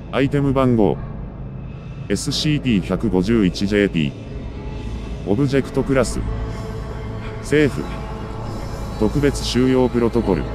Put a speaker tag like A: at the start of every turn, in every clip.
A: アイテム番号 SCP-151JP オブジェクトクラス政府特別収容プロトコル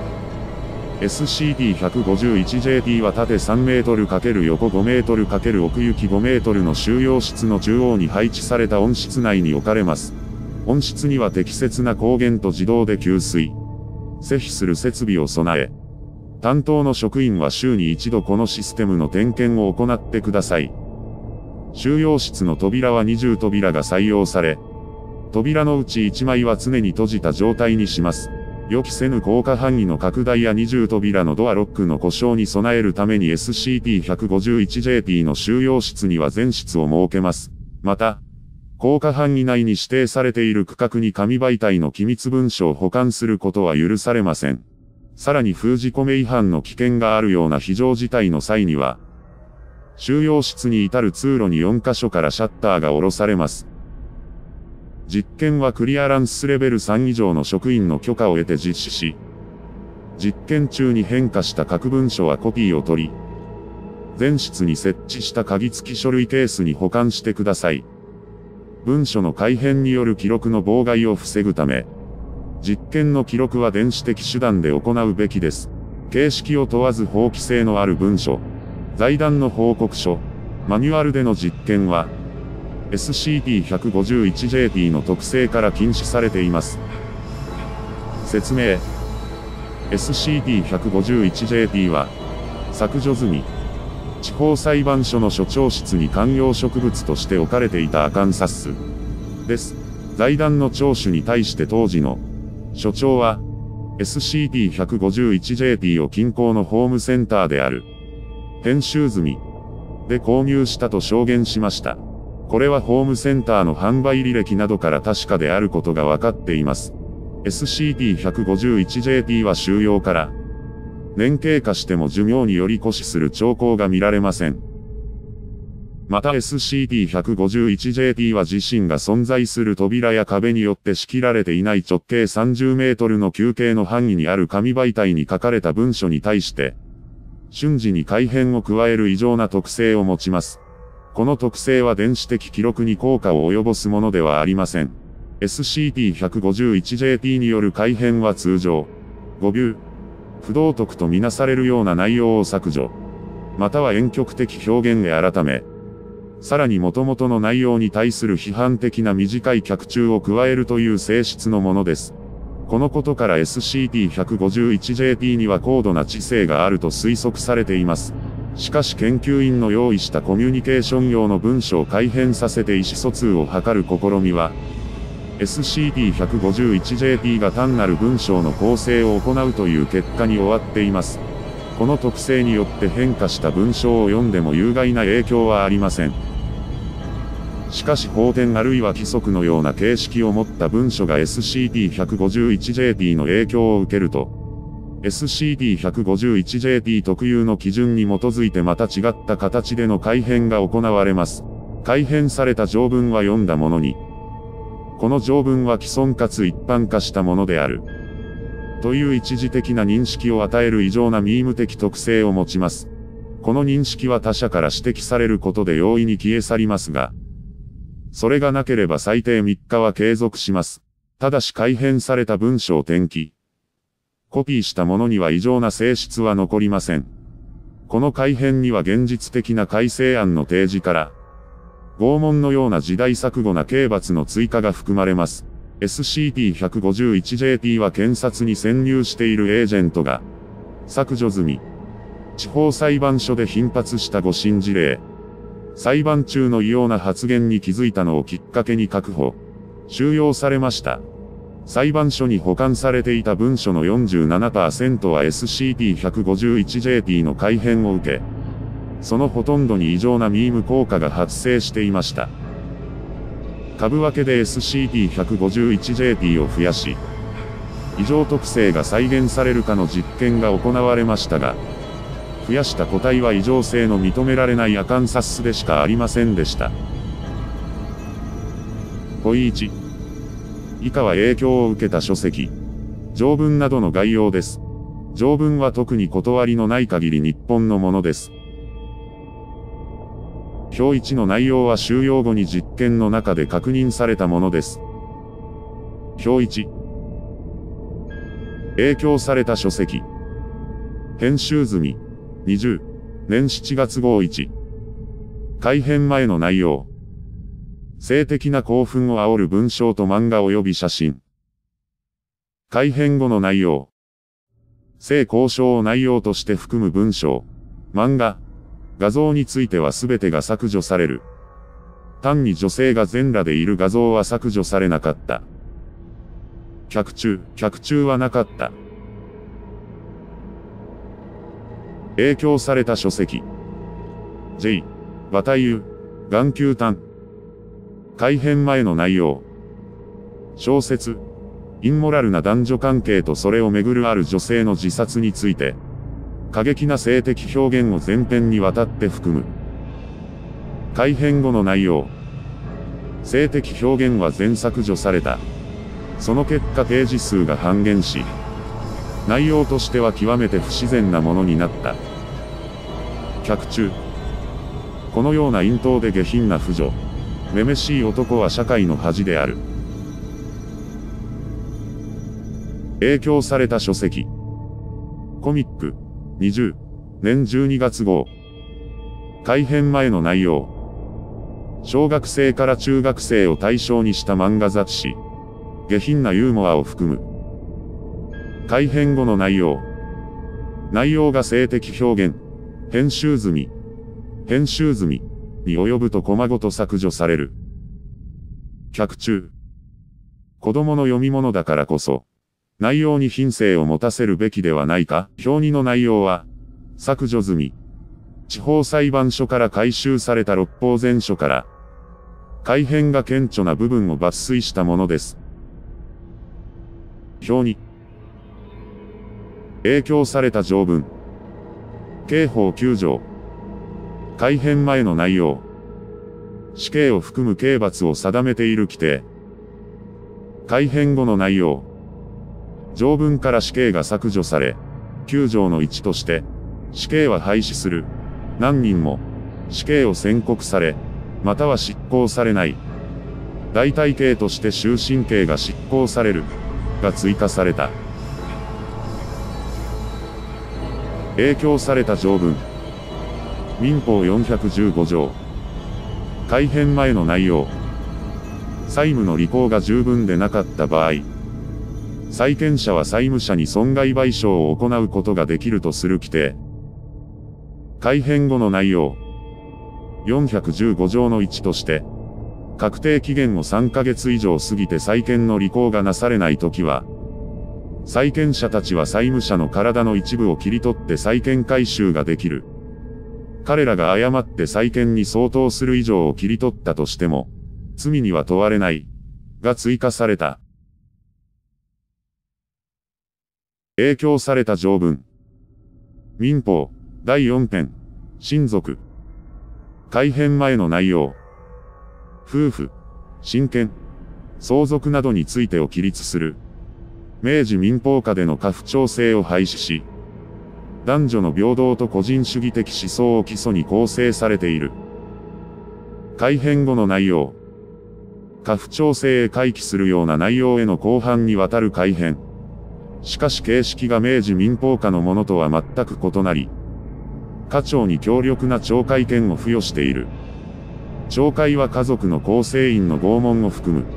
A: SCP-151JP は縦3メートル×横5メートル×奥行き5メートルの収容室の中央に配置された温室内に置かれます。温室には適切な光源と自動で給水、施肥する設備を備え、担当の職員は週に一度このシステムの点検を行ってください。収容室の扉は20扉が採用され、扉のうち1枚は常に閉じた状態にします。予期せぬ効果範囲の拡大や20扉のドアロックの故障に備えるために SCP-151JP の収容室には全室を設けます。また、効果範囲内に指定されている区画に紙媒体の機密文書を保管することは許されません。さらに封じ込め違反の危険があるような非常事態の際には、収容室に至る通路に4カ所からシャッターが下ろされます。実験はクリアランスレベル3以上の職員の許可を得て実施し、実験中に変化した各文書はコピーを取り、全室に設置した鍵付き書類ケースに保管してください。文書の改変による記録の妨害を防ぐため、実験の記録は電子的手段で行うべきです。形式を問わず法規性のある文書、財団の報告書、マニュアルでの実験は、SCP-151JP の特性から禁止されています。説明 SCP-151JP は、削除済み、地方裁判所の所長室に観葉植物として置かれていたアカンサスです。財団の聴取に対して当時の所長は、SCP-151JP を近郊のホームセンターである、編集済みで購入したと証言しました。これはホームセンターの販売履歴などから確かであることが分かっています。SCP-151JP は収容から年経過しても寿命により固死する兆候が見られません。また SCP-151JP は自身が存在する扉や壁によって仕切られていない直径30メートルの球形の範囲にある紙媒体に書かれた文書に対して、瞬時に改変を加える異常な特性を持ちます。この特性は電子的記録に効果を及ぼすものではありません。SCP-151JP による改変は通常、誤謬、不道徳とみなされるような内容を削除、または婉曲的表現へ改め、さらに元々の内容に対する批判的な短い脚注を加えるという性質のものです。このことから SCP-151JP には高度な知性があると推測されています。しかし研究員の用意したコミュニケーション用の文書を改変させて意思疎通を図る試みは、SCP-151JP が単なる文章の構成を行うという結果に終わっています。この特性によって変化した文章を読んでも有害な影響はありません。しかし法典あるいは規則のような形式を持った文書が SCP-151JP の影響を受けると、SCP-151JP 特有の基準に基づいてまた違った形での改変が行われます。改変された条文は読んだものに、この条文は既存かつ一般化したものである。という一時的な認識を与える異常なミーム的特性を持ちます。この認識は他者から指摘されることで容易に消え去りますが、それがなければ最低3日は継続します。ただし改変された文章を転記、コピーしたものには異常な性質は残りません。この改変には現実的な改正案の提示から、拷問のような時代錯誤な刑罰の追加が含まれます。SCP-151JP は検察に潜入しているエージェントが、削除済み、地方裁判所で頻発した誤審事例、裁判中の異様な発言に気づいたのをきっかけに確保、収容されました。裁判所に保管されていた文書の 47% は SCP-151JP の改変を受け、そのほとんどに異常なミーム効果が発生していました。株分けで SCP-151JP を増やし、異常特性が再現されるかの実験が行われましたが、増やした個体は異常性の認められないアカンサスでしかありませんでした。問1。以下は影響を受けた書籍、条文などの概要です。条文は特に断りのない限り日本のものです。 表1の内容は収容後に実験の中で確認されたものです。表1。影響された書籍。編集済み。20年7月号1。改編前の内容。性的な興奮を煽る文章と漫画及び写真。改編後の内容。性交渉を内容として含む文章、漫画、画像については全てが削除される。単に女性が全裸でいる画像は削除されなかった。脚注はなかった。影響された書籍。J、バタイユ、眼球炭。改編前の内容。小説。インモラルな男女関係とそれをめぐるある女性の自殺について、過激な性的表現を全編にわたって含む。改編後の内容。性的表現は全削除された。その結果ページ数が半減し、内容としては極めて不自然なものになった。脚注。このような陰頭で下品な婦女、めめしい男は社会の恥である。影響された書籍。コミック、20年12月号。改編前の内容。小学生から中学生を対象にした漫画雑誌。下品なユーモアを含む。改編後の内容。内容が性的表現、編集済みに及ぶとコマごと削除される。脚注。子供の読み物だからこそ、内容に品性を持たせるべきではないか。表2の内容は、削除済み。地方裁判所から回収された六法全書から、改編が顕著な部分を抜粋したものです。表2。影響された条文。刑法9条。改編前の内容。死刑を含む刑罰を定めている規定。改編後の内容。条文から死刑が削除され、9条の1として、死刑は廃止する。何人も、死刑を宣告され、または執行されない。代替刑として終身刑が執行される。が追加された。影響された条文。民法415条。改編前の内容。債務の履行が十分でなかった場合、債権者は債務者に損害賠償を行うことができるとする規定。改編後の内容。415条の1として、確定期限を3ヶ月以上過ぎて債権の履行がなされないときは、債権者たちは債務者の体の一部を切り取って債権回収ができる。彼らが誤って債権に相当する以上を切り取ったとしても、罪には問われない。が追加された。影響された条文。民法、第4編、親族。改編前の内容。夫婦、親権、相続などについてを規律する。明治民法下での家父長制を廃止し、男女の平等と個人主義的思想を基礎に構成されている。改編後の内容。家父長制へ回帰するような内容への広範にわたる改編。しかし形式が明治民法下のものとは全く異なり、家長に強力な懲戒権を付与している。懲戒は家族の構成員の拷問を含む。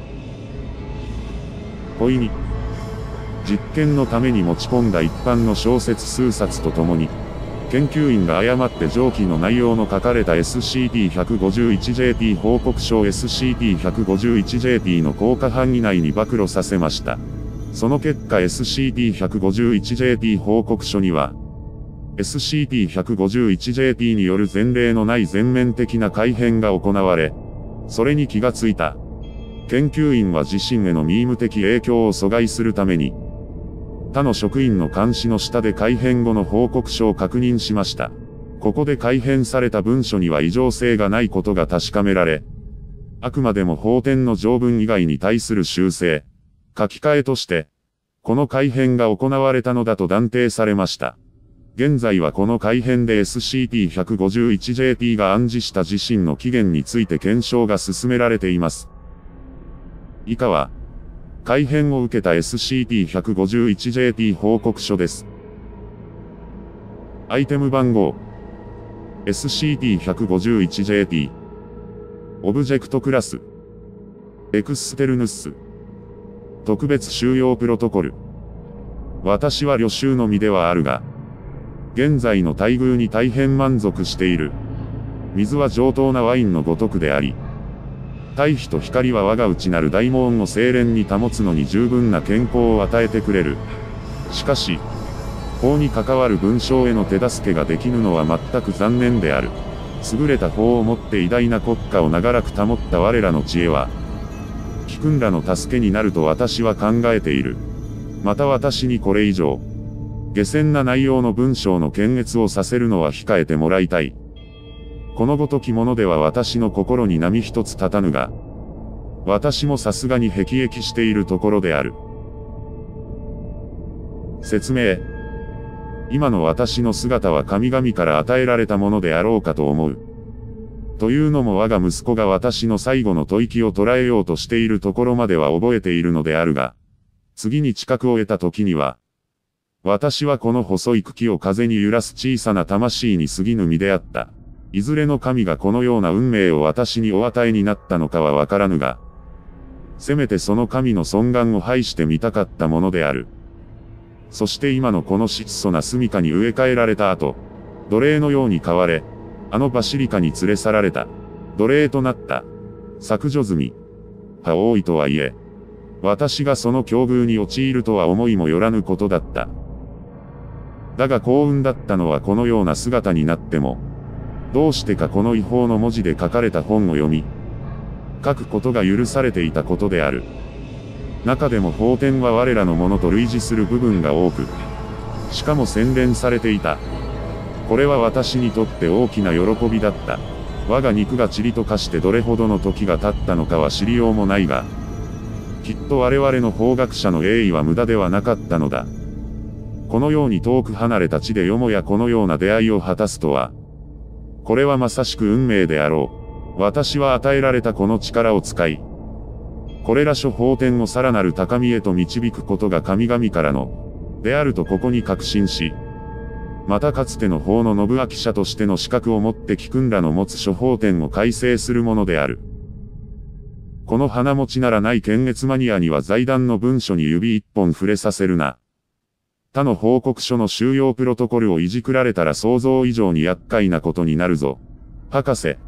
A: 問いに、実験のために持ち込んだ一般の小説数冊とともに、研究員が誤って上記の内容の書かれた SCP-151JP 報告書 SCP-151JP の効果範囲内に暴露させました。その結果 SCP-151JP 報告書には、SCP-151JP による前例のない全面的な改編が行われ、それに気がついた。研究員は自身へのミーム的影響を阻害するために、他の職員の監視の下で改編後の報告書を確認しました。ここで改編された文書には異常性がないことが確かめられ、あくまでも法典の条文以外に対する修正、書き換えとして、この改編が行われたのだと断定されました。 現在はこの改変で SCP-151JP が暗示した地震の起源について検証が進められています。以下は、改変を受けた SCP-151JP 報告書です。アイテム番号 SCP-151JP オブジェクトクラスエクステルヌス特別収容プロトコル。私は旅衆の身ではあるが、現在の待遇に大変満足している。水は上等なワインのごとくであり、大気と光は我が内なる大門を清廉に保つのに十分な健康を与えてくれる。しかし、法に関わる文章への手助けができぬのは全く残念である。優れた法をもって偉大な国家を長らく保った我らの知恵は、貴君らの助けになると私は考えている。また私にこれ以上、下賤な内容の文章の検閲をさせるのは控えてもらいたい。このごときものでは私の心に波一つ立たぬが、私もさすがに辟易しているところである。説明。今の私の姿は神々から与えられたものであろうかと思う。というのも我が息子が私の最後の吐息を捉えようとしているところまでは覚えているのであるが、次に知覚を得た時には、私はこの細い茎を風に揺らす小さな魂に過ぎぬ身であった。いずれの神がこのような運命を私にお与えになったのかはわからぬが、せめてその神の尊厳を拝してみたかったものである。そして今のこの質素な住処に植え替えられた後、奴隷のように飼われ、あのバシリカに連れ去られた。奴隷となった。削除済み。は多いとはいえ、私がその境遇に陥るとは思いもよらぬことだった。だが幸運だったのはこのような姿になっても、どうしてかこの違法の文字で書かれた本を読み、書くことが許されていたことである。中でも法典は我らのものと類似する部分が多く、しかも洗練されていた。これは私にとって大きな喜びだった。我が肉が塵と化してどれほどの時が経ったのかは知りようもないが、きっと我々の法学者の栄意は無駄ではなかったのだ。このように遠く離れた地でよもやこのような出会いを果たすとは、これはまさしく運命であろう。私は与えられたこの力を使い、これら諸法典をさらなる高みへと導くことが神々からの、であるとここに確信し、またかつての法の信明者としての資格を持って貴君らの持つ諸法典を改正するものである。この鼻持ちならない検閲マニアには財団の文書に指一本触れさせるな。他の報告書の収容プロトコルをいじくられたら想像以上に厄介なことになるぞ。博士。